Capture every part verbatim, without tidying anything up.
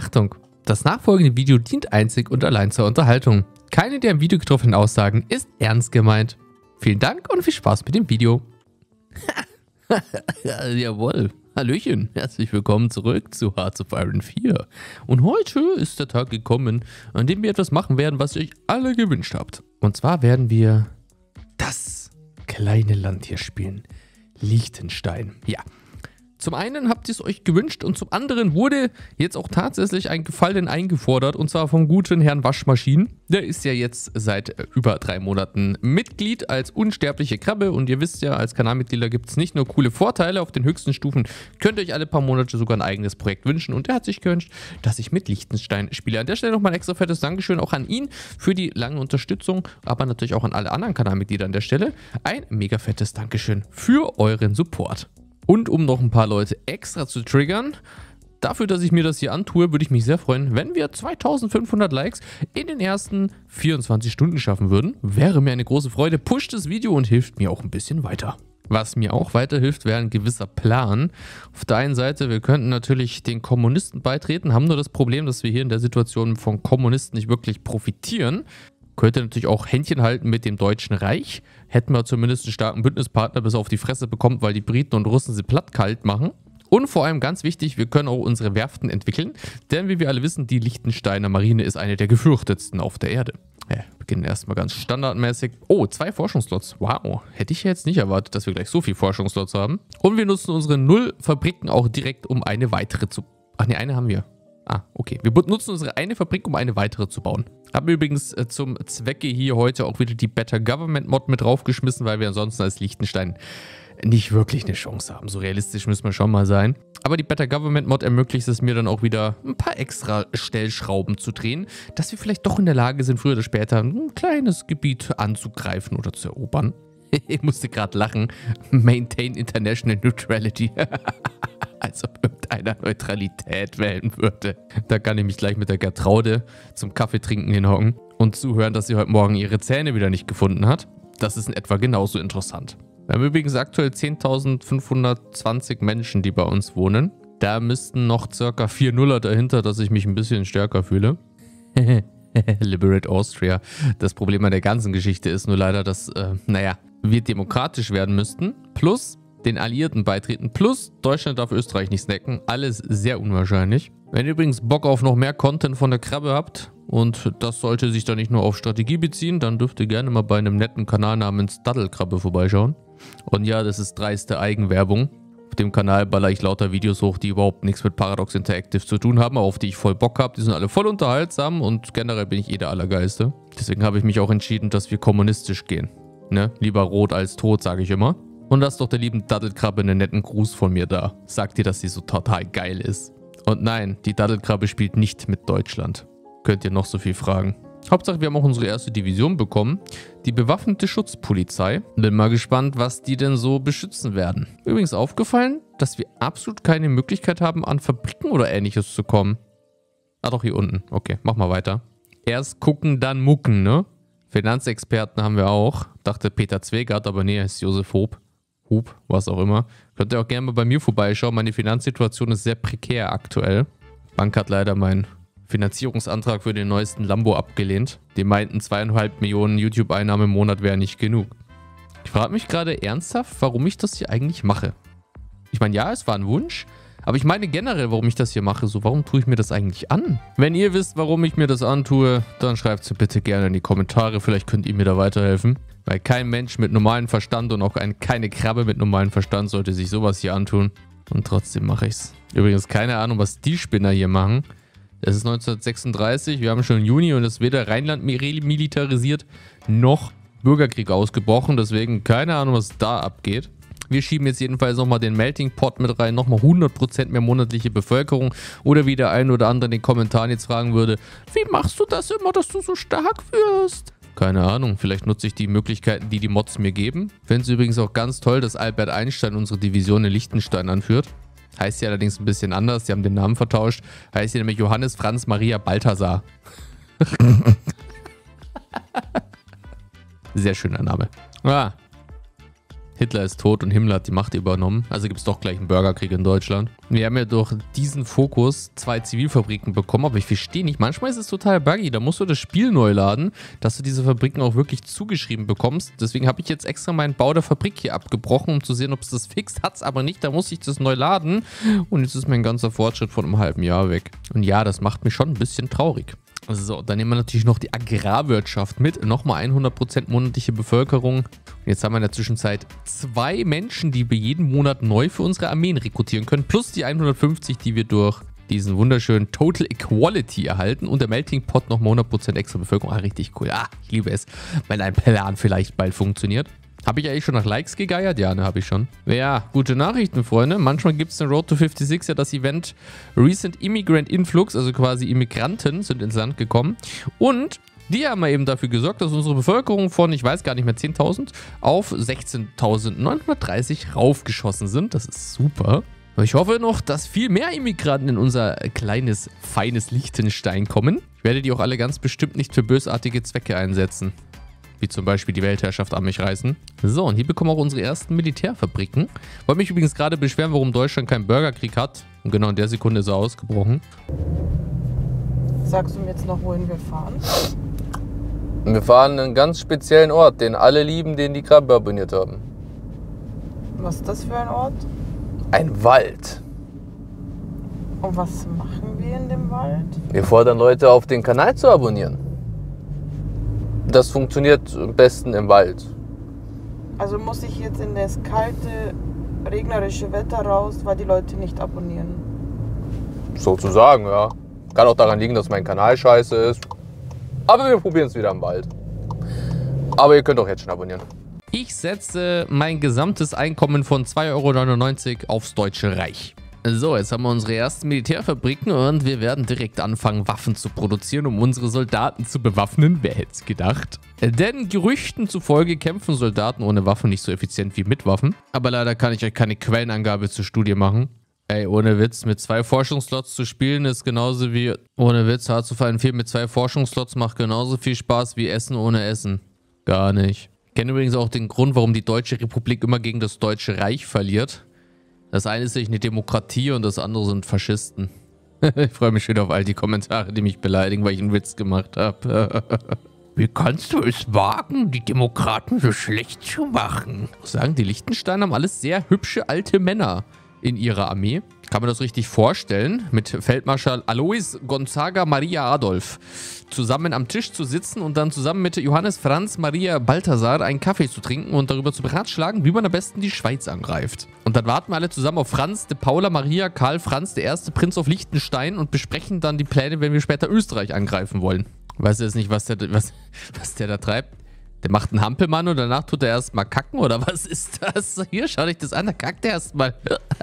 Achtung! Das nachfolgende Video dient einzig und allein zur Unterhaltung. Keine der im Video getroffenen Aussagen ist ernst gemeint. Vielen Dank und viel Spaß mit dem Video. Jawohl. Hallöchen, herzlich willkommen zurück zu Hearts of Iron vier. Und heute ist der Tag gekommen, an dem wir etwas machen werden, was ihr euch alle gewünscht habt. Und zwar werden wir das kleine Land hier spielen. Liechtenstein. Ja. Zum einen habt ihr es euch gewünscht und zum anderen wurde jetzt auch tatsächlich ein Gefallen eingefordert und zwar vom guten Herrn Waschmaschinen. Der ist ja jetzt seit über drei Monaten Mitglied als unsterbliche Krabbe und ihr wisst ja, als Kanalmitglieder gibt es nicht nur coole Vorteile auf den höchsten Stufen, könnt ihr euch alle paar Monate sogar ein eigenes Projekt wünschen und er hat sich gewünscht, dass ich mit Liechtenstein spiele. An der Stelle nochmal ein extra fettes Dankeschön auch an ihn für die lange Unterstützung, aber natürlich auch an alle anderen Kanalmitglieder an der Stelle. Ein mega fettes Dankeschön für euren Support. Und um noch ein paar Leute extra zu triggern, dafür, dass ich mir das hier antue, würde ich mich sehr freuen, wenn wir zweitausendfünfhundert Likes in den ersten vierundzwanzig Stunden schaffen würden. Wäre mir eine große Freude, pusht das Video und hilft mir auch ein bisschen weiter. Was mir auch weiterhilft, wäre ein gewisser Plan. Auf der einen Seite, wir könnten natürlich den Kommunisten beitreten, haben nur das Problem, dass wir hier in der Situation von Kommunisten nicht wirklich profitieren. Könnte natürlich auch Händchen halten mit dem Deutschen Reich. Hätten wir zumindest einen starken Bündnispartner, bis er auf die Fresse bekommt, weil die Briten und Russen sie platt kalt machen. Und vor allem ganz wichtig, wir können auch unsere Werften entwickeln. Denn wie wir alle wissen, die Liechtensteiner Marine ist eine der gefürchtetsten auf der Erde. Ja, wir beginnen erstmal ganz standardmäßig. Oh, zwei Forschungslots. Wow, hätte ich jetzt nicht erwartet, dass wir gleich so viele Forschungslots haben. Und wir nutzen unsere Null-Fabriken auch direkt, um eine weitere zu... Ach ne, eine haben wir. Ah, okay. Wir nutzen unsere eine Fabrik, um eine weitere zu bauen. Haben übrigens äh, zum Zwecke hier heute auch wieder die Better Government Mod mit draufgeschmissen, weil wir ansonsten als Liechtenstein nicht wirklich eine Chance haben. So realistisch müssen wir schon mal sein. Aber die Better Government Mod ermöglicht es mir dann auch wieder ein paar extra Stellschrauben zu drehen, dass wir vielleicht doch in der Lage sind, früher oder später ein kleines Gebiet anzugreifen oder zu erobern. Ich musste gerade lachen. Maintain International Neutrality. Als ob irgendeiner Neutralität wählen würde. Da kann ich mich gleich mit der Gertraude zum Kaffee trinken hinhocken und zuhören, dass sie heute Morgen ihre Zähne wieder nicht gefunden hat. Das ist in etwa genauso interessant. Wir haben übrigens aktuell zehntausendfünfhundertzwanzig Menschen, die bei uns wohnen. Da müssten noch circa vier Nuller dahinter, dass ich mich ein bisschen stärker fühle. Liberate Austria. Das Problem an der ganzen Geschichte ist nur leider, dass, äh, naja, wir demokratisch werden müssten. Plus den Alliierten beitreten. Plus Deutschland darf Österreich nicht snacken. Alles sehr unwahrscheinlich. Wenn ihr übrigens Bock auf noch mehr Content von der Krabbe habt, und das sollte sich dann nicht nur auf Strategie beziehen, dann dürft ihr gerne mal bei einem netten Kanal namens Daddelkrabbe vorbeischauen. Und ja, das ist dreiste Eigenwerbung. Auf dem Kanal baller ich lauter Videos hoch, die überhaupt nichts mit Paradox Interactive zu tun haben, aber auf die ich voll Bock habe. Die sind alle voll unterhaltsam und generell bin ich eh der Allergeiste. Deswegen habe ich mich auch entschieden, dass wir kommunistisch gehen. Ne? Lieber rot als tot, sage ich immer. Und lasst doch der lieben Daddelkrabbe einen netten Gruß von mir da. Sagt ihr, dass sie so total geil ist. Und nein, die Daddelkrabbe spielt nicht mit Deutschland. Könnt ihr noch so viel fragen. Hauptsache, wir haben auch unsere erste Division bekommen. Die bewaffnete Schutzpolizei. Bin mal gespannt, was die denn so beschützen werden. Übrigens aufgefallen, dass wir absolut keine Möglichkeit haben, an Fabriken oder ähnliches zu kommen. Ah doch, hier unten. Okay, mach mal weiter. Erst gucken, dann mucken, ne? Finanzexperten haben wir auch. Dachte Peter Zwegert, aber nee, er ist Josef Hob. Hub, was auch immer. Könnt ihr auch gerne mal bei mir vorbeischauen. Meine Finanzsituation ist sehr prekär aktuell. Bank hat leider meinen Finanzierungsantrag für den neuesten Lambo abgelehnt. Die meinten, zweieinhalb Millionen YouTube-Einnahmen im Monat wäre nicht genug. Ich frage mich gerade ernsthaft, warum ich das hier eigentlich mache. Ich meine, ja, es war ein Wunsch, aber ich meine generell, warum ich das hier mache. So, warum tue ich mir das eigentlich an? Wenn ihr wisst, warum ich mir das antue, dann schreibt es bitte gerne in die Kommentare. Vielleicht könnt ihr mir da weiterhelfen. Weil kein Mensch mit normalem Verstand und auch ein, keine Krabbe mit normalem Verstand sollte sich sowas hier antun. Und trotzdem mache ich es. Übrigens keine Ahnung, was die Spinner hier machen. Es ist neunzehnhundertsechsunddreißig, wir haben schon Juni und es ist weder Rheinland militarisiert, noch Bürgerkrieg ausgebrochen. Deswegen keine Ahnung, was da abgeht. Wir schieben jetzt jedenfalls nochmal den Melting Pot mit rein, nochmal hundert Prozent mehr monatliche Bevölkerung. Oder wie der ein oder andere in den Kommentaren jetzt fragen würde, wie machst du das immer, dass du so stark wirst? Keine Ahnung, vielleicht nutze ich die Möglichkeiten, die die Mods mir geben. Finde es übrigens auch ganz toll, dass Albert Einstein unsere Division in Liechtenstein anführt. Heißt sie allerdings ein bisschen anders, die haben den Namen vertauscht. Heißt sie nämlich Johannes Franz Maria Balthasar. Sehr schöner Name. Ah. Hitler ist tot und Himmler hat die Macht übernommen. Also gibt es doch gleich einen Bürgerkrieg in Deutschland. Wir haben ja durch diesen Fokus zwei Zivilfabriken bekommen, aber ich verstehe nicht. Manchmal ist es total buggy. Da musst du das Spiel neu laden, dass du diese Fabriken auch wirklich zugeschrieben bekommst. Deswegen habe ich jetzt extra meinen Bau der Fabrik hier abgebrochen, um zu sehen, ob es das fixt. Hat es aber nicht. Da muss ich das neu laden. Und jetzt ist mein ganzer Fortschritt von einem halben Jahr weg. Und ja, das macht mich schon ein bisschen traurig. So, dann nehmen wir natürlich noch die Agrarwirtschaft mit. Nochmal hundert Prozent monatliche Bevölkerung. Und jetzt haben wir in der Zwischenzeit zwei Menschen, die wir jeden Monat neu für unsere Armeen rekrutieren können. Plus die hundertfünfzig, die wir durch diesen wunderschönen Total Equality erhalten. Und der Melting Pot nochmal hundert Prozent extra Bevölkerung. Ah, richtig cool. Ah, ich liebe es, wenn ein Plan vielleicht bald funktioniert. Habe ich eigentlich schon nach Likes gegeiert? Ja, ne, habe ich schon. Ja, gute Nachrichten, Freunde. Manchmal gibt es in Road to fünfundsechzig ja das Event Recent Immigrant Influx, also quasi Immigranten sind ins Land gekommen. Und die haben eben dafür gesorgt, dass unsere Bevölkerung von, ich weiß gar nicht mehr, zehntausend auf sechzehntausendneunhundertdreißig raufgeschossen sind. Das ist super. Ich hoffe noch, dass viel mehr Immigranten in unser kleines, feines Liechtenstein kommen. Ich werde die auch alle ganz bestimmt nicht für bösartige Zwecke einsetzen. Wie zum Beispiel die Weltherrschaft an mich reißen. So, und hier bekommen auch unsere ersten Militärfabriken. Wollte mich übrigens gerade beschweren, warum Deutschland keinen Bürgerkrieg hat. Und genau in der Sekunde ist er ausgebrochen. Sagst du mir jetzt noch, wohin wir fahren? Wir fahren an einen ganz speziellen Ort, den alle lieben, den die Krabbe abonniert haben. Was ist das für ein Ort? Ein Wald. Und was machen wir in dem Wald? Wir fordern Leute auf, den Kanal zu abonnieren. Das funktioniert am besten im Wald. Also muss ich jetzt in das kalte, regnerische Wetter raus, weil die Leute nicht abonnieren? Sozusagen, ja. Kann auch daran liegen, dass mein Kanal scheiße ist. Aber wir probieren es wieder im Wald. Aber ihr könnt auch jetzt schon abonnieren. Ich setze mein gesamtes Einkommen von zwei Euro neunundneunzig aufs Deutsche Reich. So, jetzt haben wir unsere ersten Militärfabriken und wir werden direkt anfangen, Waffen zu produzieren, um unsere Soldaten zu bewaffnen. Wer hätte es gedacht? Denn Gerüchten zufolge kämpfen Soldaten ohne Waffen nicht so effizient wie mit Waffen. Aber leider kann ich euch keine Quellenangabe zur Studie machen. Ey, ohne Witz, mit zwei Forschungsslots zu spielen ist genauso wie, ohne Witz, Hearts of Iron vier mit zwei Forschungsslots macht genauso viel Spaß wie Essen ohne Essen. Gar nicht. Ich kenne übrigens auch den Grund, warum die Deutsche Republik immer gegen das Deutsche Reich verliert. Das eine ist eine Demokratie und das andere sind Faschisten. Ich freue mich schon auf all die Kommentare, die mich beleidigen, weil ich einen Witz gemacht habe. Wie kannst du es wagen, die Demokraten so schlecht zu machen? Ich muss sagen, die Liechtensteiner haben alles sehr hübsche alte Männer in ihrer Armee. Kann man das richtig vorstellen, mit Feldmarschall Alois Gonzaga Maria Adolf zusammen am Tisch zu sitzen und dann zusammen mit Johannes Franz Maria Balthasar einen Kaffee zu trinken und darüber zu beratschlagen, wie man am besten die Schweiz angreift. Und dann warten wir alle zusammen auf Franz de Paula Maria Karl Franz, der erste Prinz auf Liechtenstein, und besprechen dann die Pläne, wenn wir später Österreich angreifen wollen. Weißt du jetzt nicht, was der, was, was der da treibt? Der macht einen Hampelmann und danach tut er erstmal kacken, oder was ist das? Hier, schau dich das an, da kackt er erstmal.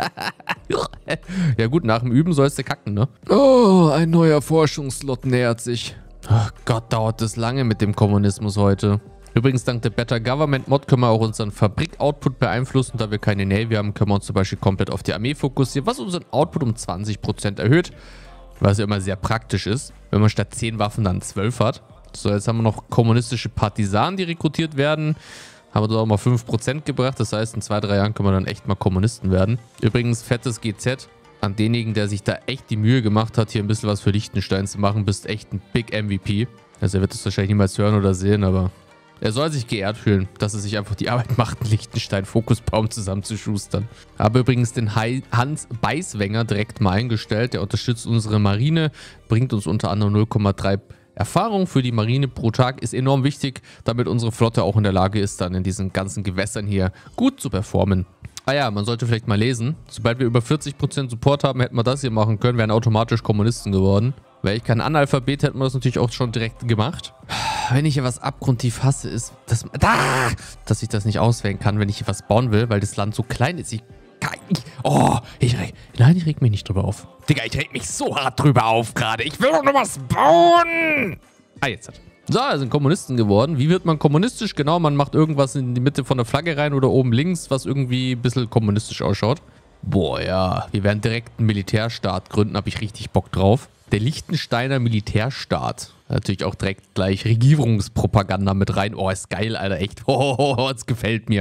Ja gut, nach dem Üben sollst du kacken, ne? Oh, ein neuer Forschungslot nähert sich. Oh Gott, dauert das lange mit dem Kommunismus heute. Übrigens, dank der Better Government Mod können wir auch unseren Fabrik-Output beeinflussen. Da wir keine Navy haben, können wir uns zum Beispiel komplett auf die Armee fokussieren, was unseren Output um zwanzig Prozent erhöht. Was ja immer sehr praktisch ist, wenn man statt zehn Waffen dann zwölf hat. So, jetzt haben wir noch kommunistische Partisanen, die rekrutiert werden. Haben wir dort auch mal fünf Prozent gebracht. Das heißt, in zwei, drei Jahren können wir dann echt mal Kommunisten werden. Übrigens, fettes G Z an denjenigen, der sich da echt die Mühe gemacht hat, hier ein bisschen was für Liechtenstein zu machen. Bist echt ein Big M V P. Also er wird das wahrscheinlich niemals hören oder sehen, aber er soll sich geehrt fühlen, dass er sich einfach die Arbeit macht, einen Liechtenstein-Fokusbaum zusammenzuschustern. Habe übrigens den Hans Beiswenger direkt mal eingestellt. Der unterstützt unsere Marine, bringt uns unter anderem null Komma drei Erfahrung für die Marine pro Tag, ist enorm wichtig, damit unsere Flotte auch in der Lage ist, dann in diesen ganzen Gewässern hier gut zu performen. Ah ja, man sollte vielleicht mal lesen. Sobald wir über vierzig Prozent Support haben, hätten wir das hier machen können, wären automatisch Kommunisten geworden. Wäre ich kein Analphabet, hätten wir das natürlich auch schon direkt gemacht. Wenn ich hier was abgrundtief hasse, ist, dass, ah, dass ich das nicht auswählen kann, wenn ich hier was bauen will, weil das Land so klein ist. Ich Oh, ich reg, nein, ich reg mich nicht drüber auf. Digga, ich reg mich so hart drüber auf gerade. Ich will doch noch was bauen. Ah, jetzt hat. So, wir sind Kommunisten geworden. Wie wird man kommunistisch? Genau, man macht irgendwas in die Mitte von der Flagge rein oder oben links, was irgendwie ein bisschen kommunistisch ausschaut. Boah, ja. Wir werden direkt einen Militärstaat gründen, habe ich richtig Bock drauf. Der Liechtensteiner Militärstaat. Natürlich auch direkt gleich Regierungspropaganda mit rein. Oh, ist geil, Alter, echt. Oh, das gefällt mir.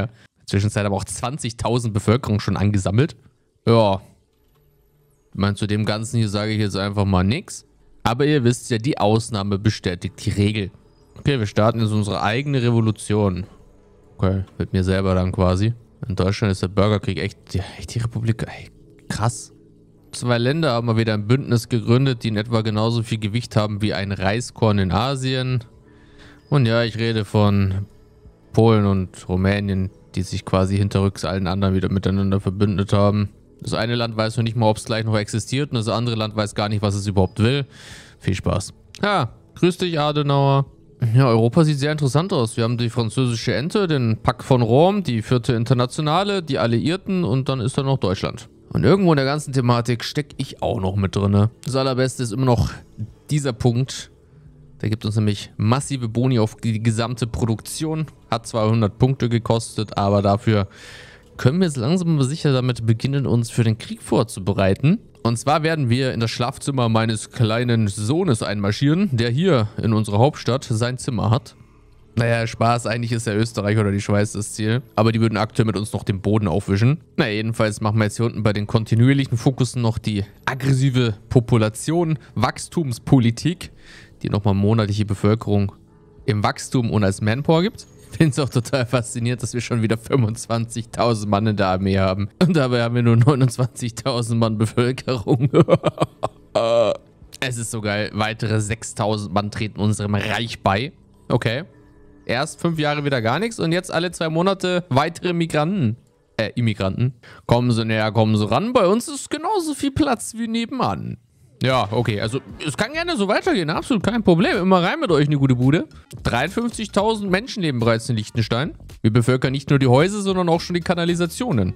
Zwischenzeit aber auch zwanzigtausend Bevölkerung schon angesammelt. Ja. Ich meine, zu dem Ganzen hier sage ich jetzt einfach mal nichts. Aber ihr wisst ja, die Ausnahme bestätigt die Regel. Okay, wir starten jetzt unsere eigene Revolution. Okay, mit mir selber dann quasi. In Deutschland ist der Bürgerkrieg echt, echt die Republik. Ey, krass. Zwei Länder haben mal wieder ein Bündnis gegründet, die in etwa genauso viel Gewicht haben wie ein Reiskorn in Asien. Und ja, ich rede von Polen und Rumänien, die sich quasi hinterrücks allen anderen wieder miteinander verbündet haben. Das eine Land weiß noch nicht mal, ob es gleich noch existiert und das andere Land weiß gar nicht, was es überhaupt will. Viel Spaß. Ja, grüß dich, Adenauer. Ja, Europa sieht sehr interessant aus. Wir haben die französische Ente, den Pakt von Rom, die vierte Internationale, die Alliierten und dann ist da noch Deutschland. Und irgendwo in der ganzen Thematik stecke ich auch noch mit drin. Das Allerbeste ist immer noch dieser Punkt. Der gibt uns nämlich massive Boni auf die gesamte Produktion. Hat zweihundert Punkte gekostet, aber dafür können wir jetzt langsam aber sicher damit beginnen, uns für den Krieg vorzubereiten. Und zwar werden wir in das Schlafzimmer meines kleinen Sohnes einmarschieren, der hier in unserer Hauptstadt sein Zimmer hat. Naja, Spaß, eigentlich ist ja Österreich oder die Schweiz das Ziel. Aber die würden aktuell mit uns noch den Boden aufwischen. Naja, jedenfalls machen wir jetzt hier unten bei den kontinuierlichen Fokussen noch die aggressive Population, Wachstumspolitik, die nochmal monatliche Bevölkerung im Wachstum und als Manpower gibt. Ich finde es auch total faszinierend, dass wir schon wieder fünfundzwanzigtausend Mann in der Armee haben. Und dabei haben wir nur neunundzwanzigtausend Mann Bevölkerung. Es ist so geil. Weitere sechstausend Mann treten unserem Reich bei. Okay. Erst fünf Jahre wieder gar nichts und jetzt alle zwei Monate weitere Migranten. Äh, Immigranten. Kommen Sie näher, kommen Sie ran. Bei uns ist genauso viel Platz wie nebenan. Ja, okay, also es kann gerne so weitergehen, absolut kein Problem. Immer rein mit euch, eine gute Bude. dreiundfünfzigtausend Menschen leben bereits in Liechtenstein. Wir bevölkern nicht nur die Häuser, sondern auch schon die Kanalisationen.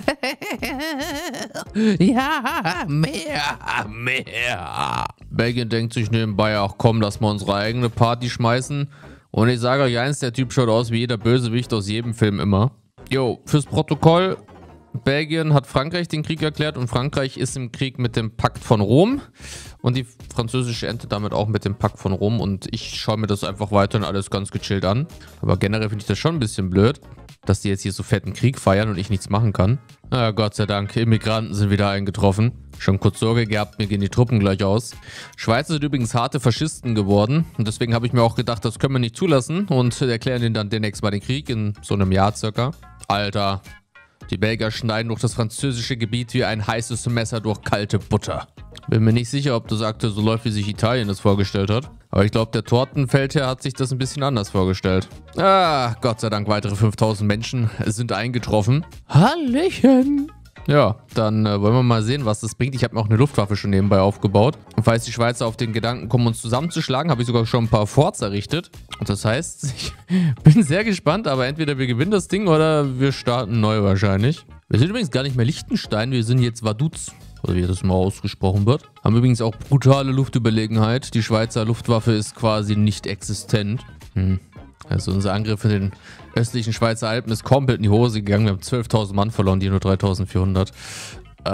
Ja, mehr, mehr. Belgien denkt sich nebenbei, ach komm, lass mal unsere eigene Party schmeißen. Und ich sage euch eins, der Typ schaut aus wie jeder Bösewicht aus jedem Film immer. Jo, fürs Protokoll. Belgien hat Frankreich den Krieg erklärt und Frankreich ist im Krieg mit dem Pakt von Rom und die französische Ente damit auch mit dem Pakt von Rom und ich schaue mir das einfach weiterhin alles ganz gechillt an. Aber generell finde ich das schon ein bisschen blöd, dass die jetzt hier so fetten Krieg feiern und ich nichts machen kann. Ja, Gott sei Dank, Immigranten sind wieder eingetroffen. Schon kurz Sorge gehabt, mir gehen die Truppen gleich aus. Schweizer sind übrigens harte Faschisten geworden und deswegen habe ich mir auch gedacht, das können wir nicht zulassen und erklären denen dann demnächst mal den Krieg in so einem Jahr circa. Alter. Die Belgier schneiden durch das französische Gebiet wie ein heißes Messer durch kalte Butter. Bin mir nicht sicher, ob das aktuell so läuft, wie sich Italien das vorgestellt hat. Aber ich glaube, der Tortenfeldherr hat sich das ein bisschen anders vorgestellt. Ah, Gott sei Dank, weitere fünftausend Menschen sind eingetroffen. Hallöchen! Ja, dann äh, wollen wir mal sehen, was das bringt. Ich habe mir auch eine Luftwaffe schon nebenbei aufgebaut. Und falls die Schweizer auf den Gedanken kommen, uns zusammenzuschlagen, habe ich sogar schon ein paar Forts errichtet. Und das heißt, ich bin sehr gespannt, aber entweder wir gewinnen das Ding oder wir starten neu wahrscheinlich. Wir sind übrigens gar nicht mehr Liechtenstein, wir sind jetzt Vaduz, oder wie das mal ausgesprochen wird. Haben übrigens auch brutale Luftüberlegenheit. Die Schweizer Luftwaffe ist quasi nicht existent. Hm. Also unser Angriff in den östlichen Schweizer Alpen ist komplett in die Hose gegangen. Wir haben zwölftausend Mann verloren, die nur dreitausendvierhundert. Äh,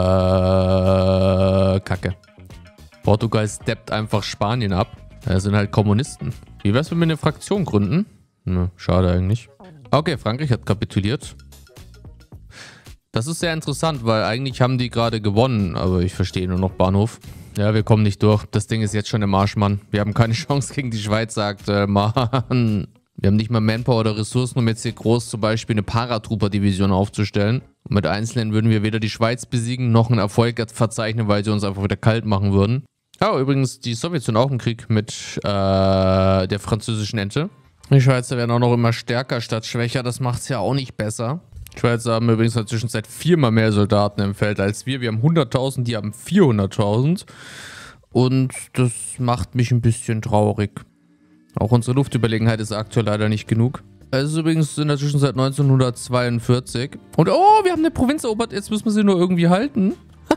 Kacke. Portugal steppt einfach Spanien ab. Das sind halt Kommunisten. Wie wär's, wenn wir eine Fraktion gründen? Ne, schade eigentlich. Okay, Frankreich hat kapituliert. Das ist sehr interessant, weil eigentlich haben die gerade gewonnen, aber ich verstehe nur noch Bahnhof. Ja, wir kommen nicht durch. Das Ding ist jetzt schon im Arsch, Mann. Wir haben keine Chance gegen die Schweiz, sagt äh, Mann. Wir haben nicht mal Manpower oder Ressourcen, um jetzt hier groß zum Beispiel eine Paratrooper-Division aufzustellen. Und mit Einzelnen würden wir weder die Schweiz besiegen, noch einen Erfolg verzeichnen, weil sie uns einfach wieder kalt machen würden. Oh, übrigens, die Sowjets sind auch im Krieg mit äh, der französischen Ente. Die Schweizer werden auch noch immer stärker statt schwächer. Das macht es ja auch nicht besser. Die Schweizer haben übrigens in der Zwischenzeit viermal mehr Soldaten im Feld als wir. Wir haben hunderttausend, die haben vierhunderttausend. Und das macht mich ein bisschen traurig. Auch unsere Luftüberlegenheit ist aktuell leider nicht genug. Es ist übrigens in der Zwischenzeit neunzehnhundertzweiundvierzig. Und oh, wir haben eine Provinz erobert. Jetzt müssen wir sie nur irgendwie halten.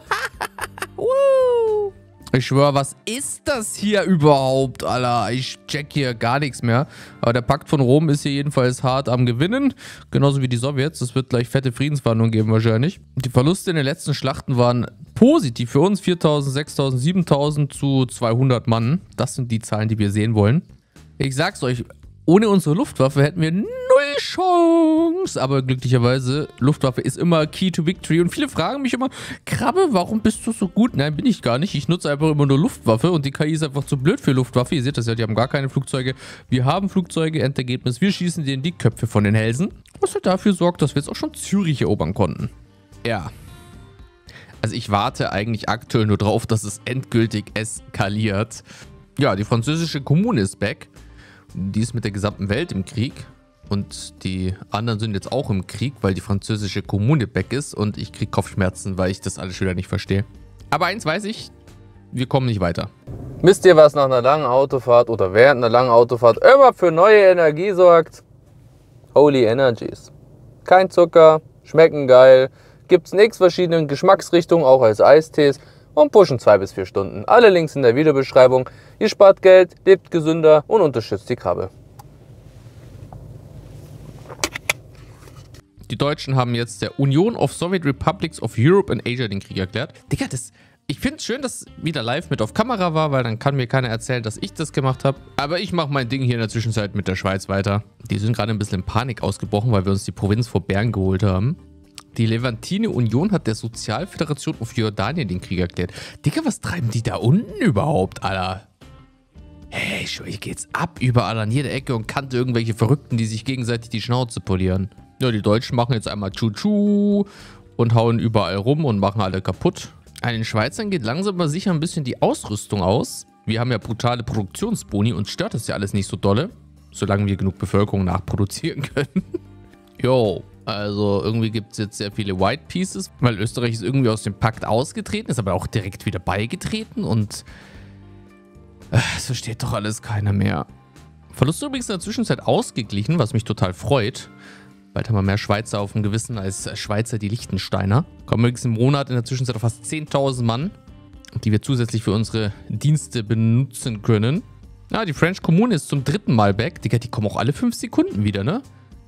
Ich schwöre, was ist das hier überhaupt, Alter? Ich check hier gar nichts mehr. Aber der Pakt von Rom ist hier jedenfalls hart am Gewinnen. Genauso wie die Sowjets. Es wird gleich fette Friedensverhandlungen geben wahrscheinlich. Die Verluste in den letzten Schlachten waren positiv für uns. viertausend, sechstausend, siebentausend zu zweihundert Mann. Das sind die Zahlen, die wir sehen wollen. Ich sag's euch, ohne unsere Luftwaffe hätten wir null Chance. Aber glücklicherweise, Luftwaffe ist immer Key to Victory. Und viele fragen mich immer, Krabbe, warum bist du so gut? Nein, bin ich gar nicht. Ich nutze einfach immer nur Luftwaffe und die K I ist einfach zu blöd für Luftwaffe. Ihr seht das ja, die haben gar keine Flugzeuge. Wir haben Flugzeuge, Endergebnis. Wir schießen denen die Köpfe von den Hälsen. Was halt dafür sorgt, dass wir jetzt auch schon Zürich erobern konnten. Ja. Also ich warte eigentlich aktuell nur drauf, dass es endgültig eskaliert. Ja, die französische Kommune ist back. Die ist mit der gesamten Welt im Krieg. Und die anderen sind jetzt auch im Krieg, weil die französische Kommune back ist. Und ich kriege Kopfschmerzen, weil ich das alles schon wieder nicht verstehe. Aber eins weiß ich, wir kommen nicht weiter. Wisst ihr, was nach einer langen Autofahrt oder während einer langen Autofahrt immer für neue Energie sorgt? Holy Energies. Kein Zucker, schmecken geil, gibt's in x verschiedenen Geschmacksrichtungen, auch als Eistees und pushen zwei bis vier Stunden. Alle Links in der Videobeschreibung. Ihr spart Geld, lebt gesünder und unterstützt die Krabbe. Die Deutschen haben jetzt der Union of Soviet Republics of Europe and Asia den Krieg erklärt. Digga, das, ich finde es schön, dass wieder live mit auf Kamera war, weil dann kann mir keiner erzählen, dass ich das gemacht habe. Aber ich mache mein Ding hier in der Zwischenzeit mit der Schweiz weiter. Die sind gerade ein bisschen in Panik ausgebrochen, weil wir uns die Provinz vor Bern geholt haben. Die Levantine Union hat der Sozialföderation of Jordanien den Krieg erklärt. Digga, was treiben die da unten überhaupt, Alter? Hey, ich geht's ab überall an jeder Ecke und kannte irgendwelche Verrückten, die sich gegenseitig die Schnauze polieren. Ja, die Deutschen machen jetzt einmal Tschu-Tschu und hauen überall rum und machen alle kaputt. An den Schweizern geht langsam aber sicher ein bisschen die Ausrüstung aus. Wir haben ja brutale Produktionsboni und stört das ja alles nicht so dolle, solange wir genug Bevölkerung nachproduzieren können. Jo, also irgendwie gibt es jetzt sehr viele White Pieces, weil Österreich ist irgendwie aus dem Pakt ausgetreten, ist aber auch direkt wieder beigetreten und es versteht doch alles keiner mehr. Verlust übrigens in der Zwischenzeit ausgeglichen, was mich total freut. Bald haben wir mehr Schweizer auf dem Gewissen als Schweizer die Liechtensteiner. Kommen übrigens im Monat in der Zwischenzeit auf fast zehntausend Mann, die wir zusätzlich für unsere Dienste benutzen können. Ja, die French Kommune ist zum dritten Mal back. Digga, die kommen auch alle fünf Sekunden wieder, ne?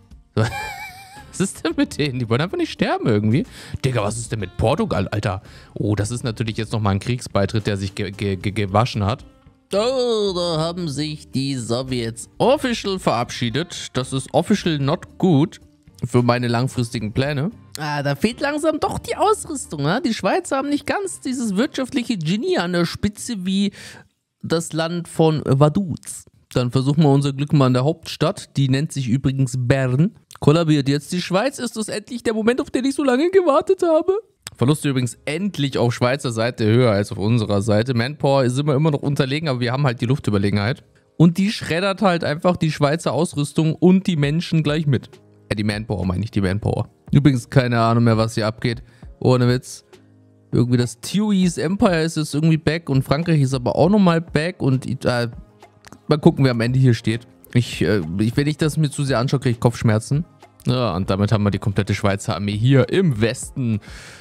Was ist denn mit denen? Die wollen einfach nicht sterben irgendwie. Digga, was ist denn mit Portugal, Alter? Oh, das ist natürlich jetzt nochmal ein Kriegsbeitritt, der sich ge ge ge gewaschen hat. Oh, da haben sich die Sowjets official verabschiedet. Das ist official not good für meine langfristigen Pläne. Ah, da fehlt langsam doch die Ausrüstung. Ne? Die Schweizer haben nicht ganz dieses wirtschaftliche Genie an der Spitze wie das Land von Vaduz. Dann versuchen wir unser Glück mal in der Hauptstadt. Die nennt sich übrigens Bern. Kollabiert jetzt die Schweiz. Ist das endlich der Moment, auf den ich so lange gewartet habe? Verluste übrigens endlich auf Schweizer Seite höher als auf unserer Seite. Manpower ist immer, immer noch unterlegen, aber wir haben halt die Luftüberlegenheit. Und die schreddert halt einfach die Schweizer Ausrüstung und die Menschen gleich mit. Ja, die Manpower meine ich, die Manpower. Übrigens keine Ahnung mehr, was hier abgeht. Ohne Witz. Irgendwie das Tui's Empire ist jetzt irgendwie back und Frankreich ist aber auch nochmal back und äh, mal gucken, wer am Ende hier steht. Ich, äh, ich, wenn ich das mir zu sehr anschaue, kriege ich Kopfschmerzen. Ja, und damit haben wir die komplette Schweizer Armee hier im Westen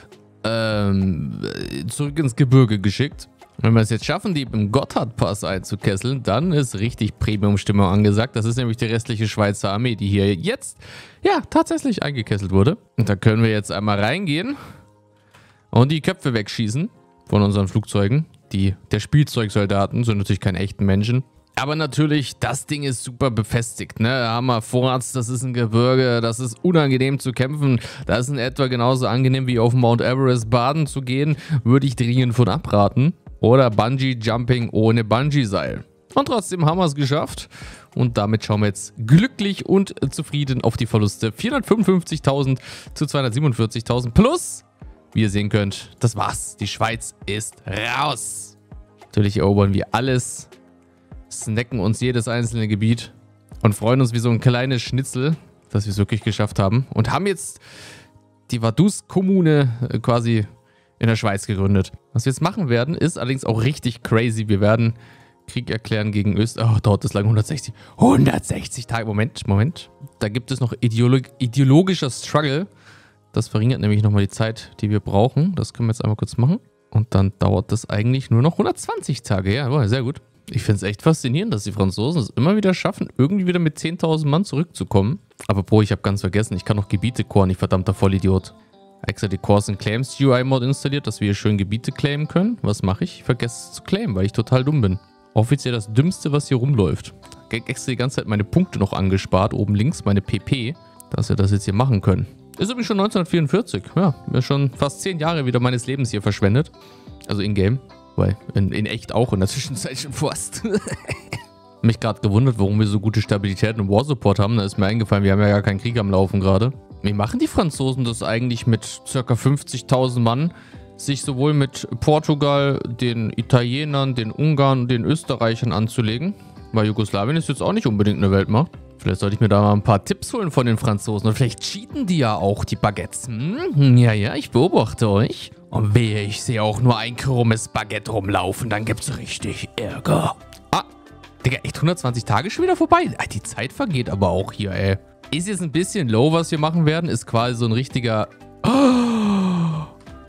ähm, zurück ins Gebirge geschickt. Wenn wir es jetzt schaffen, die im Gotthardpass einzukesseln, dann ist richtig Premium-Stimmung angesagt. Das ist nämlich die restliche Schweizer Armee, die hier jetzt, ja, tatsächlich eingekesselt wurde. Und da können wir jetzt einmal reingehen und die Köpfe wegschießen von unseren Flugzeugen. Die, der Spielzeugsoldaten sind natürlich keine echten Menschen. Aber natürlich, das Ding ist super befestigt, ne? Da haben wir Vorrats, das ist ein Gebirge, das ist unangenehm zu kämpfen. Das ist in etwa genauso angenehm wie auf Mount Everest baden zu gehen, würde ich dringend von abraten. Oder Bungee-Jumping ohne Bungee-Seil. Und trotzdem haben wir es geschafft. Und damit schauen wir jetzt glücklich und zufrieden auf die Verluste. vierhundertfünfundfünfzigtausend zu zweihundertsiebenundvierzigtausend plus, wie ihr sehen könnt, das war's. Die Schweiz ist raus. Natürlich erobern wir alles, snacken uns jedes einzelne Gebiet und freuen uns wie so ein kleines Schnitzel, dass wir es wirklich geschafft haben. Und haben jetzt die Vaduz-Kommune quasi in der Schweiz gegründet. Was wir jetzt machen werden, ist allerdings auch richtig crazy. Wir werden Krieg erklären gegen Österreich. Oh, dauert das lang? hundertsechzig. hundertsechzig Tage. Moment, Moment. Da gibt es noch ideolog ideologischer Struggle. Das verringert nämlich nochmal die Zeit, die wir brauchen. Das können wir jetzt einmal kurz machen. Und dann dauert das eigentlich nur noch hundertzwanzig Tage. Ja, sehr gut. Ich finde es echt faszinierend, dass die Franzosen es immer wieder schaffen, irgendwie wieder mit zehntausend Mann zurückzukommen. Aber boah, ich habe ganz vergessen, ich kann noch Gebiete coren, ich verdammter Vollidiot. Extra die Cores and Claims U I-Mod installiert, dass wir hier schön Gebiete claimen können. Was mache ich? Ich vergesse es zu claimen, weil ich total dumm bin. Offiziell das Dümmste, was hier rumläuft. extra die ganze Zeit meine Punkte noch angespart. Oben links meine P P, dass wir das jetzt hier machen können. Ist übrigens schon neunzehnhundertvierundvierzig. Ja, mir schon fast zehn Jahre wieder meines Lebens hier verschwendet. Also in-game. Weil in, in echt auch in der Zwischenzeit schon fast. Mich gerade gewundert, warum wir so gute Stabilität im War-Support haben. Da ist mir eingefallen, wir haben ja gar keinen Krieg am Laufen gerade. Wie machen die Franzosen das eigentlich mit ca. fünfzigtausend Mann, sich sowohl mit Portugal, den Italienern, den Ungarn und den Österreichern anzulegen? Weil Jugoslawien ist jetzt auch nicht unbedingt eine Weltmacht. Vielleicht sollte ich mir da mal ein paar Tipps holen von den Franzosen. Und vielleicht cheaten die ja auch, die Baguettes. Hm, ja, ja, ich beobachte euch. Und wehe, ich sehe auch nur ein krummes Baguette rumlaufen, dann gibt's richtig Ärger. Ah, Digga, echt hundertzwanzig Tage schon wieder vorbei? Die Zeit vergeht aber auch hier, ey. Ist jetzt ein bisschen low, was wir machen werden. Ist quasi so ein richtiger... Oh,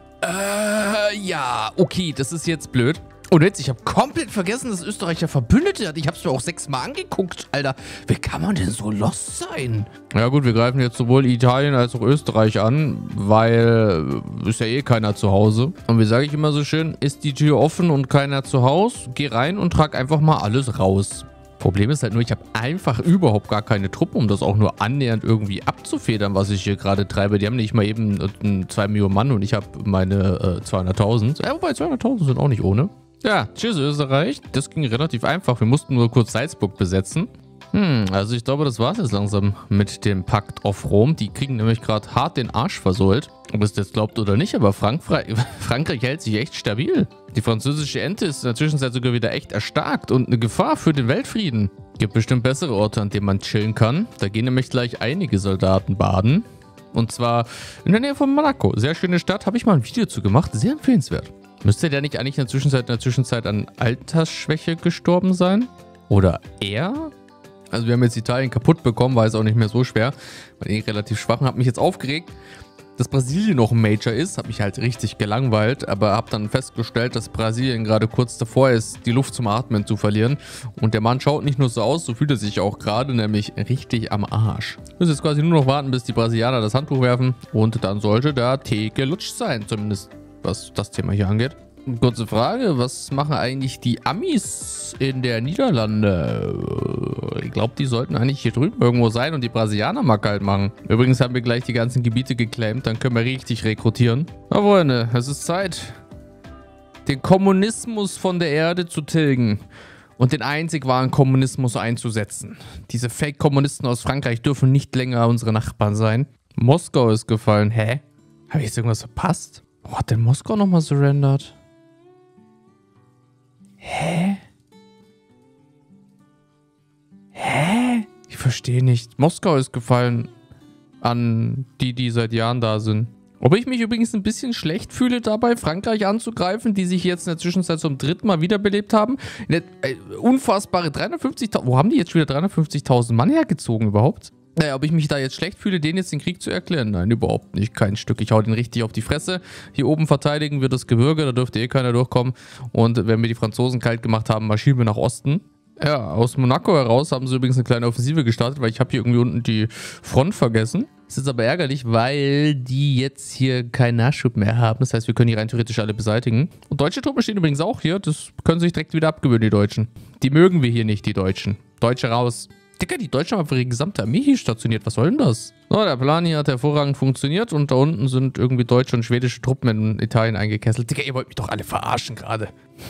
äh, ja, okay, das ist jetzt blöd. Und jetzt, ich habe komplett vergessen, dass Österreich ja Verbündete hat. Ich habe es mir auch sechsmal angeguckt, Alter. Wie kann man denn so lost sein? Ja gut, wir greifen jetzt sowohl Italien als auch Österreich an, weil ist ja eh keiner zu Hause. Und wie sage ich immer so schön, ist die Tür offen und keiner zu Hause, geh rein und trag einfach mal alles raus. Problem ist halt nur, ich habe einfach überhaupt gar keine Truppen, um das auch nur annähernd irgendwie abzufedern, was ich hier gerade treibe. Die haben nicht mal eben äh, zwei Millionen Mann und ich habe meine äh, zweihunderttausend. Ja, wobei zweihunderttausend sind auch nicht ohne. Ja, tschüss Österreich. Das ging relativ einfach. Wir mussten nur kurz Salzburg besetzen. Hm, also ich glaube, das war es jetzt langsam mit dem Pakt auf Rom. Die kriegen nämlich gerade hart den Arsch versohlt. Ob es das glaubt oder nicht, aber Frank Frankreich hält sich echt stabil. Die französische Ente ist in der Zwischenzeit sogar wieder echt erstarkt und eine Gefahr für den Weltfrieden. Gibt bestimmt bessere Orte, an denen man chillen kann. Da gehen nämlich gleich einige Soldaten baden. Und zwar in der Nähe von Monaco. Sehr schöne Stadt, habe ich mal ein Video zu gemacht. Sehr empfehlenswert. Müsste der nicht eigentlich in der Zwischenzeit, in der Zwischenzeit an Altersschwäche gestorben sein? Oder er? Also wir haben jetzt Italien kaputt bekommen, war es auch nicht mehr so schwer. War eh relativ schwach und habe mich jetzt aufgeregt, dass Brasilien noch ein Major ist. Habe mich halt richtig gelangweilt, aber habe dann festgestellt, dass Brasilien gerade kurz davor ist, die Luft zum Atmen zu verlieren. Und der Mann schaut nicht nur so aus, so fühlt er sich auch gerade, nämlich richtig am Arsch. Wir müssen jetzt quasi nur noch warten, bis die Brasilianer das Handtuch werfen und dann sollte der Tee gelutscht sein, zumindest was das Thema hier angeht. Kurze Frage, was machen eigentlich die Amis in der Niederlande? Ich glaube, die sollten eigentlich hier drüben irgendwo sein und die Brasilianer mal kalt machen. Übrigens haben wir gleich die ganzen Gebiete geclaimt, dann können wir richtig rekrutieren. Na Freunde, es ist Zeit, den Kommunismus von der Erde zu tilgen und den einzig wahren Kommunismus einzusetzen. Diese Fake-Kommunisten aus Frankreich dürfen nicht länger unsere Nachbarn sein. Moskau ist gefallen. Hä? Habe ich jetzt irgendwas verpasst? Wo hat denn Moskau nochmal surrendert? Hä? Hä? Ich verstehe nicht. Moskau ist gefallen an die, die seit Jahren da sind. Ob ich mich übrigens ein bisschen schlecht fühle dabei, Frankreich anzugreifen, die sich jetzt in der Zwischenzeit zum dritten Mal wiederbelebt haben. Der, äh, unfassbare dreihundertfünfzigtausend. Wo haben die jetzt wieder dreihundertfünfzigtausend Mann hergezogen überhaupt? Naja, ob ich mich da jetzt schlecht fühle, denen jetzt den Krieg zu erklären? Nein, überhaupt nicht. Kein Stück. Ich hau den richtig auf die Fresse. Hier oben verteidigen wir das Gebirge, da dürfte eh keiner durchkommen. Und wenn wir die Franzosen kalt gemacht haben, marschieren wir nach Osten. Ja, aus Monaco heraus haben sie übrigens eine kleine Offensive gestartet, weil ich habe hier irgendwie unten die Front vergessen. Das ist aber ärgerlich, weil die jetzt hier keinen Nachschub mehr haben. Das heißt, wir können die rein theoretisch alle beseitigen. Und deutsche Truppen stehen übrigens auch hier. Das können sie sich direkt wieder abgewöhnen, die Deutschen. Die mögen wir hier nicht, die Deutschen. Deutsche raus. Digga, die Deutschen haben einfach ihre gesamte Armee hier stationiert. Was soll denn das? So, der Plan hier hat hervorragend funktioniert und da unten sind irgendwie deutsche und schwedische Truppen in Italien eingekesselt. Digga, ihr wollt mich doch alle verarschen gerade.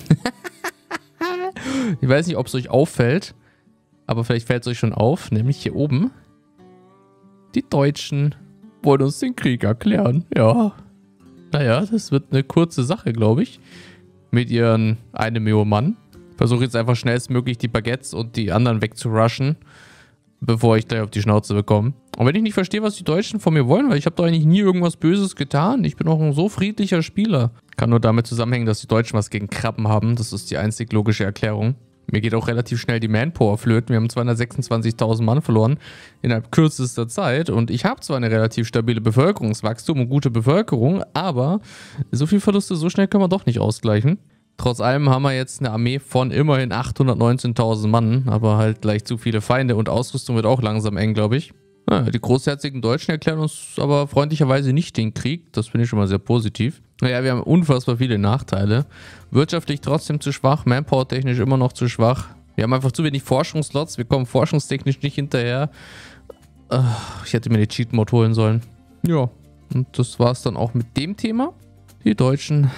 Ich weiß nicht, ob es euch auffällt, aber vielleicht fällt es euch schon auf, nämlich hier oben. Die Deutschen wollen uns den Krieg erklären. Ja. Naja, das wird eine kurze Sache, glaube ich. Mit ihren eine Million Mann. Versuche jetzt einfach schnellstmöglich die Baguettes und die anderen wegzurushen, bevor ich gleich auf die Schnauze bekomme. Und wenn ich nicht verstehe, was die Deutschen von mir wollen, weil ich habe doch eigentlich nie irgendwas Böses getan. Ich bin auch ein so friedlicher Spieler. Kann nur damit zusammenhängen, dass die Deutschen was gegen Krabben haben. Das ist die einzig logische Erklärung. Mir geht auch relativ schnell die Manpower flöten. Wir haben zweihundertsechsundzwanzigtausend Mann verloren innerhalb kürzester Zeit. Und ich habe zwar eine relativ stabile Bevölkerungswachstum und gute Bevölkerung, aber so viel Verluste so schnell können wir doch nicht ausgleichen. Trotz allem haben wir jetzt eine Armee von immerhin achthundertneunzehntausend Mann, aber halt gleich zu viele Feinde und Ausrüstung wird auch langsam eng, glaube ich. Ja, die großherzigen Deutschen erklären uns aber freundlicherweise nicht den Krieg. Das finde ich schon mal sehr positiv. Naja, wir haben unfassbar viele Nachteile. Wirtschaftlich trotzdem zu schwach, Manpower-technisch immer noch zu schwach. Wir haben einfach zu wenig Forschungslots. Wir kommen forschungstechnisch nicht hinterher. Ich hätte mir die Cheat-Mode holen sollen. Ja, und das war es dann auch mit dem Thema. Die Deutschen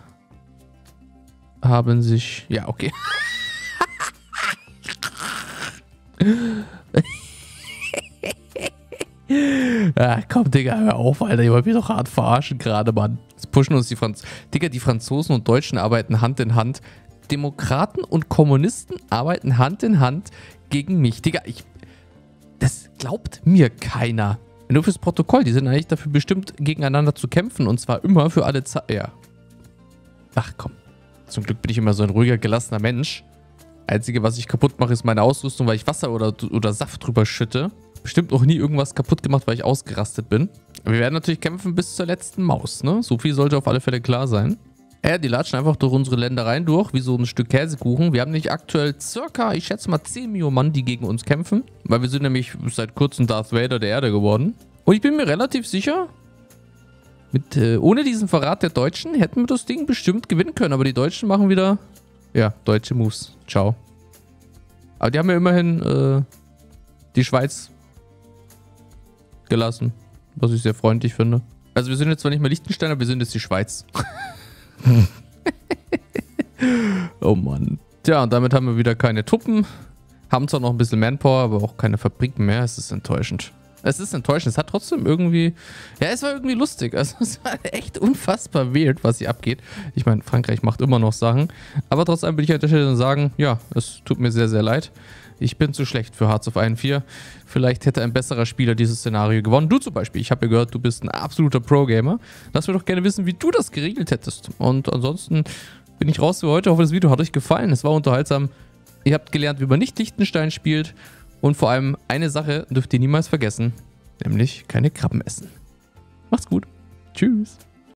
haben sich... Ja, okay. Ja, komm, Digga, hör auf, Alter. Ihr wollt mich doch hart verarschen gerade, Mann. Jetzt pushen uns die Franzosen. Digga, die Franzosen und Deutschen arbeiten Hand in Hand. Demokraten und Kommunisten arbeiten Hand in Hand gegen mich. Digga, ich... Das glaubt mir keiner. Nur fürs Protokoll. Die sind eigentlich dafür bestimmt, gegeneinander zu kämpfen. Und zwar immer für alle Zeit. Ja. Ach komm. Zum Glück bin ich immer so ein ruhiger, gelassener Mensch. Einzige, was ich kaputt mache, ist meine Ausrüstung, weil ich Wasser oder, oder Saft drüber schütte. Bestimmt noch nie irgendwas kaputt gemacht, weil ich ausgerastet bin. Wir werden natürlich kämpfen bis zur letzten Maus, ne? So viel sollte auf alle Fälle klar sein. Ja, die latschen einfach durch unsere Ländereien durch, wie so ein Stück Käsekuchen. Wir haben nämlich aktuell circa, ich schätze mal zehn Millionen Mann, die gegen uns kämpfen. Weil wir sind nämlich seit kurzem Darth Vader der Erde geworden. Und ich bin mir relativ sicher, mit, äh, ohne diesen Verrat der Deutschen hätten wir das Ding bestimmt gewinnen können. Aber die Deutschen machen wieder, ja, deutsche Moves. Ciao. Aber die haben ja immerhin äh, die Schweiz gelassen, was ich sehr freundlich finde. Also wir sind jetzt zwar nicht mehr Liechtenstein, aber wir sind jetzt die Schweiz. Oh Mann. Tja, und damit haben wir wieder keine Truppen. Haben zwar noch ein bisschen Manpower, aber auch keine Fabriken mehr. Es ist enttäuschend. Es ist enttäuschend. Es hat trotzdem irgendwie... Ja, es war irgendwie lustig. Also es war echt unfassbar weird, was hier abgeht. Ich meine, Frankreich macht immer noch Sachen. Aber trotzdem will ich an der Stelle sagen, ja, es tut mir sehr, sehr leid. Ich bin zu schlecht für Hearts of Iron vier. Vielleicht hätte ein besserer Spieler dieses Szenario gewonnen. Du zum Beispiel. Ich habe ja gehört, du bist ein absoluter Pro-Gamer. Lass mir doch gerne wissen, wie du das geregelt hättest. Und ansonsten bin ich raus für heute. Ich hoffe, das Video hat euch gefallen. Es war unterhaltsam. Ihr habt gelernt, wie man nicht Liechtenstein spielt. Und vor allem eine Sache dürft ihr niemals vergessen. Nämlich keine Krabben essen. Macht's gut. Tschüss.